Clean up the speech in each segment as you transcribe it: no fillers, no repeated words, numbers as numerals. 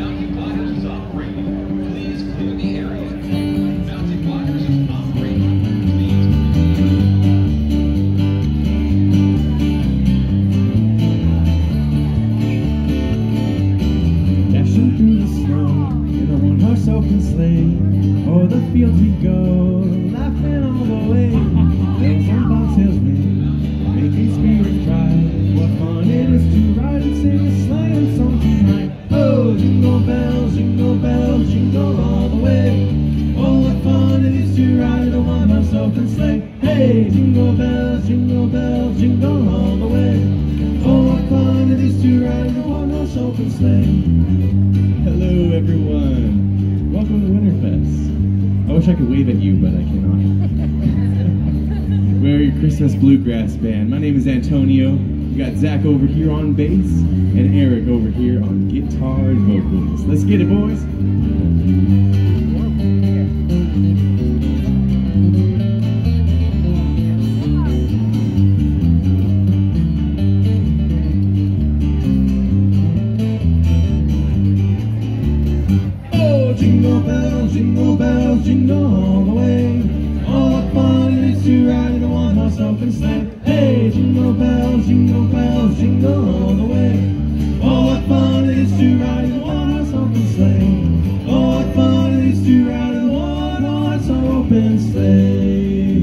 O'er the fields we go, laughing all the way. Bells on bobtails ring, making spirits cry. What fun it is to ride and sing a sleighing song tonight. Oh, jingle bells, jingle all the way. Oh, what fun it is to ride in a one-horse open sleigh. Hey, jingle bells, jingle all the way. Oh, what fun it is to ride in a one-horse open sleigh. Hello, everyone. Welcome to Winterfest. I wish I could wave at you, but I cannot. We're your Christmas Bluegrass Band. My name is Antonio. We got Zach over here on bass and Eric over here on guitar and vocals. Let's get it, boys. Jingle all the way. Oh, what fun it is to ride in a one-horse open sleigh. Hey, jingle bells, jingle all the way. Oh, what fun it is to ride in a one-horse open sleigh. Oh, what fun it is to ride in a one-horse open sleigh.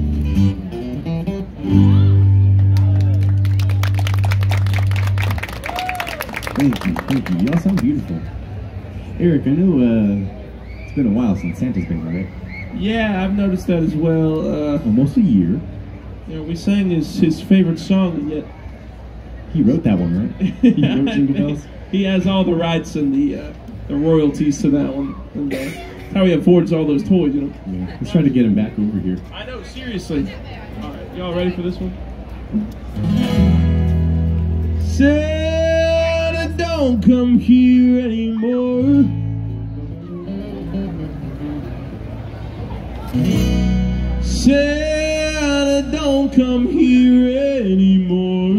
Thank you. Y'all sound beautiful. Eric, I know it's been a while since Santa's been here, right? Yeah, I've noticed that as well. Almost a year. Yeah, we sang his favorite song, and yet he wrote that one, right? He wrote Jingle Bells. He has all the rights and the royalties to that one, and how he affords all those toys, you know. Yeah, let's try to get him back over here. I know, seriously. All right, y'all ready for this one? Santa, don't come here anymore. Santa, don't come here anymore.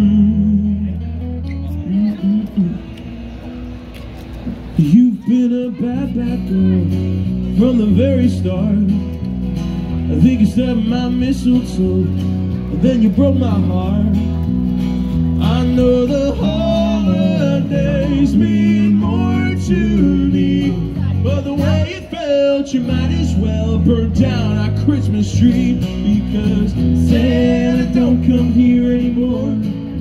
You've been a bad girl from the very start. I think you stabbed my mistletoe, and then you broke my heart. I know the holidays mean more to me, but the way it felt, you might as well burn down our Christmas tree. Because Santa don't come here anymore.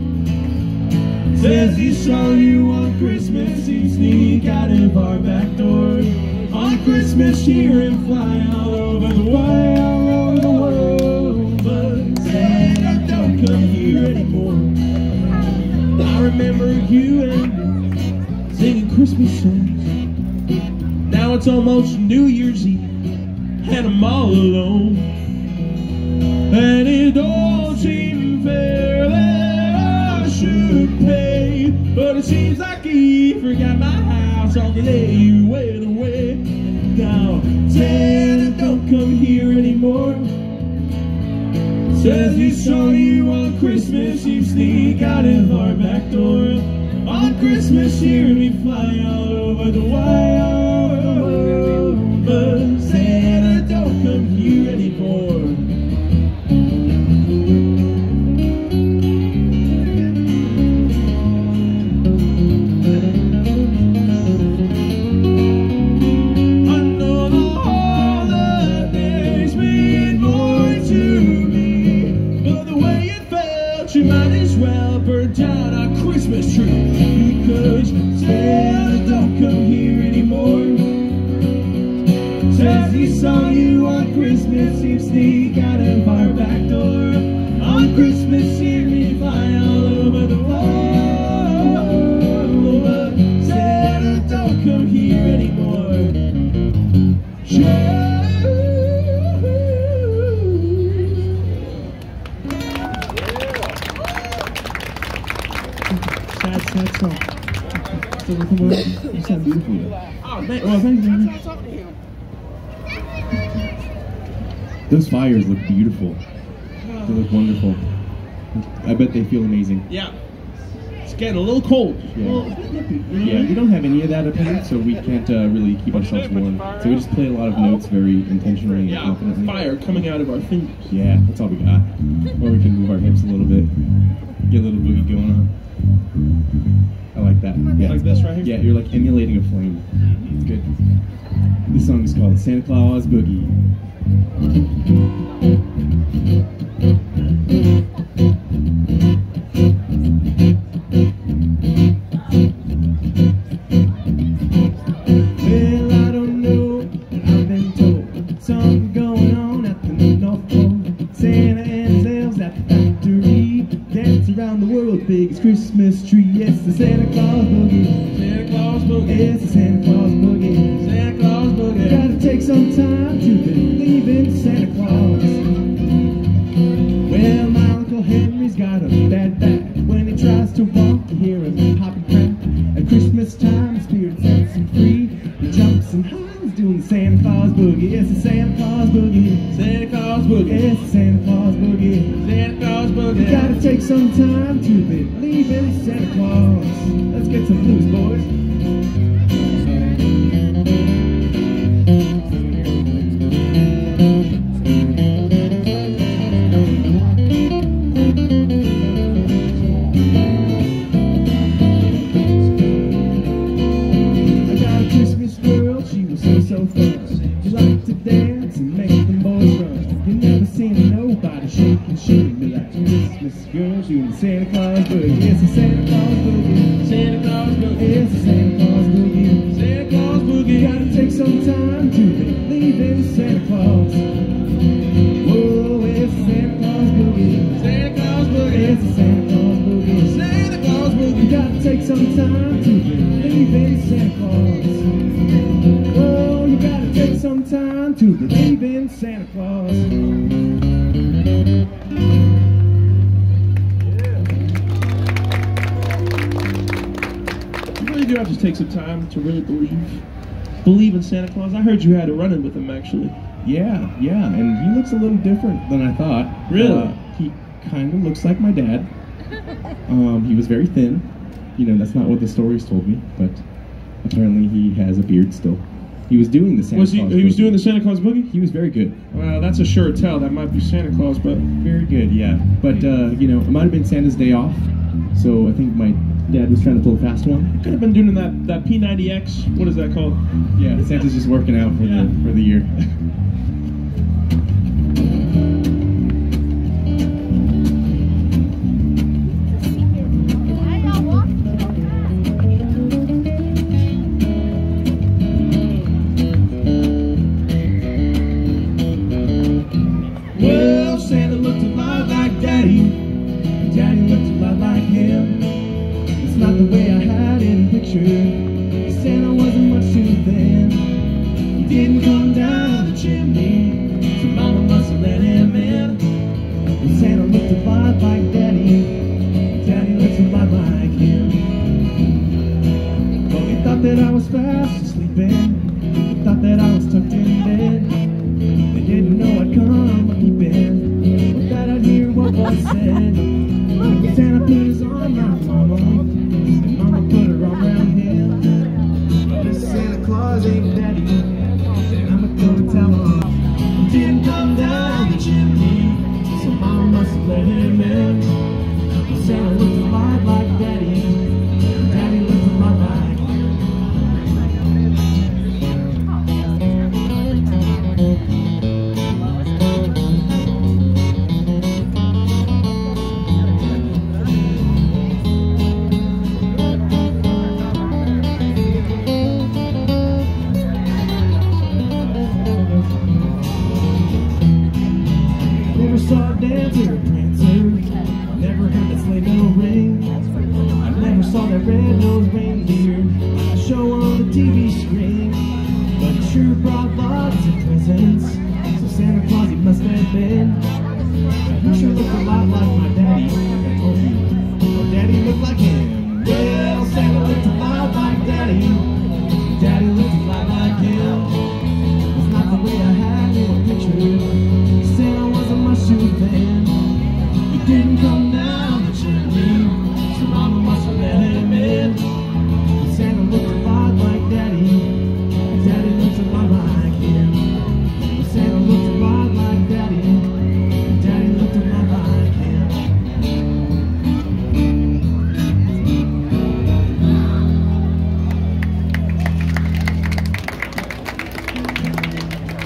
Says he saw you on Christmas Eve, sneak out of our back door. On Christmas here and fly all over the world, all over the world. But Santa don't come here anymore. I remember you and singing Christmas songs. Now it's almost New Year's Eve, and I'm all alone. And it don't seem fair that I should pay, but it seems like he forgot my house on the day you went away. Now Santa don't come here anymore. Says he saw you on Christmas Eve, sneak out of our back door. On Christmas here we fly all over the world, but Santa don't come here anymore. I know the holidays mean more to me, but the way it felt, you might as well burn down our Christmas tree. Because Santa don't come here anymore. Says he saw you on Christmas Eve, sneak out of our back door. On Christmas Eve we fly all over the world, but Santa don't come here anymore. Sad song. So come on. You sound beautiful. Oh, thank you. Those fires look beautiful. They look wonderful. I bet they feel amazing. Yeah. It's getting a little cold. Yeah. A little bit nippy, you know? Yeah, we don't have any of that up here, so we can't really keep ourselves warm. So we just play a lot of notes very intentionally and Yeah, confidently. fire coming out of our fingers. Yeah, that's all we got. Or we can move our hips a little bit, get a little boogie going on. I like that. Yeah. Like this right here? Yeah, you're like emulating a flame. It's good. This song is called Santa Claus Boogie. Well, I don't know, but I've been told something going on at the North Pole. Santa and his elves at the factory dance around the world's biggest Christmas tree. It's the Santa Claus Boogie. Santa Claus Boogie. It's the Santa Claus Boogie. Santa Claus Boogie. Gotta take some time to believe in Santa Claus. Well, my Uncle Henry's got a bad back. When he tries to walk, you hear him pop and crack. At Christmas time, the spirit sets him free. He jumps and hides doing the Santa Claus Boogie. It's the Santa Claus Boogie. Santa Claus Boogie. It's the Santa Claus Boogie. Santa Claus Boogie. You gotta take some time to believe in Santa Claus. Let's get some blues, boys. So fun. You like to dance and make them boys run. You never seen nobody shake and shake me like Christmas girls doing the Santa Claus Boogie. It's the Santa Claus Boogie. Santa Claus Boogie. It's the Santa Claus Boogie. Santa Claus Boogie. You gotta take some time to believe in Santa Claus. Whoa, it's the Santa Claus Boogie. Santa Claus Boogie. It's the Santa Claus Boogie. Santa Claus Boogie. You gotta take some time to believe in Santa Claus. Oh, you gotta take some time to believe in Santa Claus. You really do have to take some time to really believe in Santa Claus. I heard you had a run-in with him, actually. Yeah, and he looks a little different than I thought. Really? He kind of looks like my dad. He was very thin. You know, that's not what the stories told me, but apparently he has a beard still. He was doing the Santa Claus He was Boogie. doing the Santa Claus Boogie? He was very good. Well, that's a sure tell. That might be Santa Claus, but... Very good, yeah. But, you know, it might have been Santa's day off, so I think my dad was trying to pull a fast one. Could have been doing that P90X. What is that called? Yeah, Santa's just working out for the year. Well, Santa looked a lot like Daddy. Daddy looked a lot like him. It's not the way I had it pictured. Santa wasn't much too thin. He didn't come down the chimney, so Mama must have let him in. And Santa looked a lot like Daddy. Daddy looked a lot like him. Oh, he thought that I was fast asleep in. He thought that I was tucked in bed. They didn't know I'd come a peeping, but that I'd hear what was said. Santa put his arm around Mama, and Mama put her arm around him. This Santa Claus ain't Daddy, and I'ma go tell him. He didn't come down the chimney, so Mama must have let him in. Santa looked a lot like Daddy, and Daddy looked a lot like him. Never saw a dancer or prancer, never heard that sleigh bell ring. I never saw that red-nosed reindeer show on the TV screen. But it sure brought lots of presents, so Santa Claus he must have been. He sure looked a lot like my daddy, like I told you. My daddy looked like him. Well, Santa looked a lot like Daddy. Daddy looked a lot like him. It's not the way I had it pictured. Santa wasn't much too thin. He didn't come down the chimney, so Mama must have let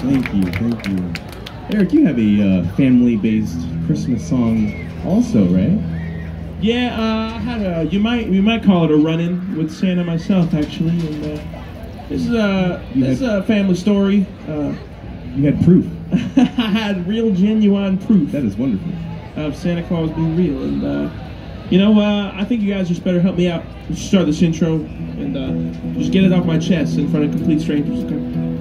Thank you, thank you. Eric, you have a family-based Christmas song also, right? Yeah, I had a, we might call it a run-in with Santa myself, actually. And this is a family story. You had proof. I had real, genuine proof. That is wonderful. Of Santa Claus being real. And, you know, I think you guys just better help me out. Start this intro and just get it off my chest in front of complete strangers. Okay?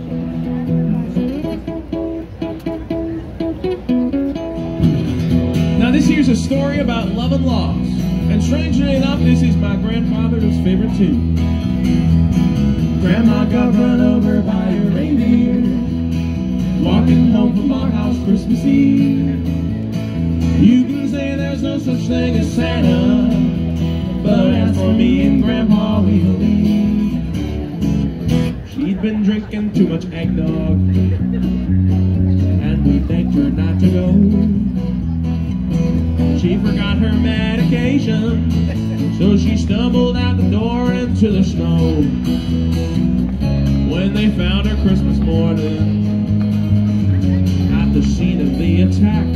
Now, this here's a story about love and loss. And strangely enough, this is my grandfather's favorite tune. Grandma got run over by a reindeer, walking home from our house Christmas Eve. You can say there's no such thing as Santa, but as for me and Grandpa, we believe. She'd been drinking too much eggnog, and we begged her not to go. She forgot her medication, so she stumbled out the door into the snow. When they found her Christmas morning at the scene of the attack,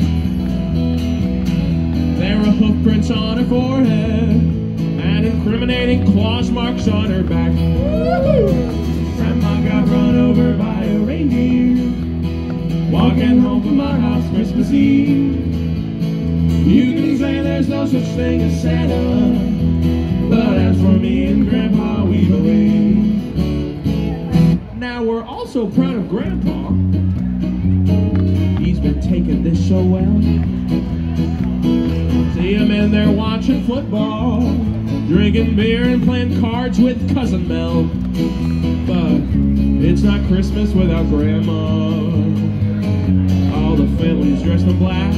there were hoof prints on her forehead and incriminating claws marks on her back. Grandma got run over by a reindeer, walking home from our house Christmas Eve. You can say there's no such thing as Santa, but as for me and Grandpa, we believe. Now we're also proud of Grandpa. He's been taking this so well. See him in there watching football, drinking beer and playing cards with Cousin Mel. But it's not Christmas without Grandma. All the family's dressed in black,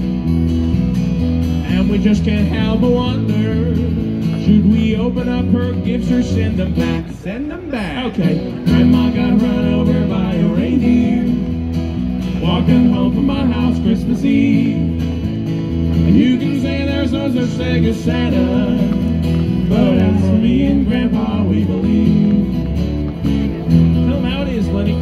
and we just can't help but wonder, should we open up her gifts or send them back? Send them back. Okay. Grandma got run over by a reindeer, walking home from my house Christmas Eve. You can say there's no such thing as Santa, but as for me and Grandpa, we believe. Tell them how it is, Lenny.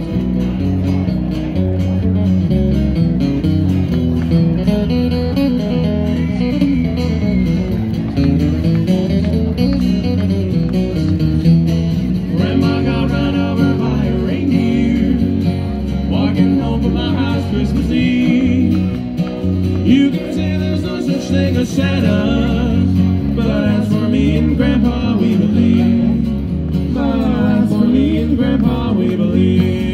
Grandma got run over by a reindeer, walking home from my house Christmas Eve. You can say there's no such thing as Santa, but as for me and Grandpa, we believe. But as for me and Grandpa, we believe.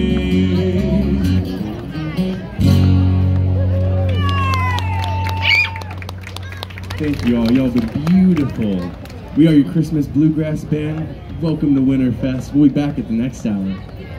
Thank you all. Y'all been beautiful. We are your Christmas Bluegrass Band. Welcome to Winterfest. We'll be back at the next hour.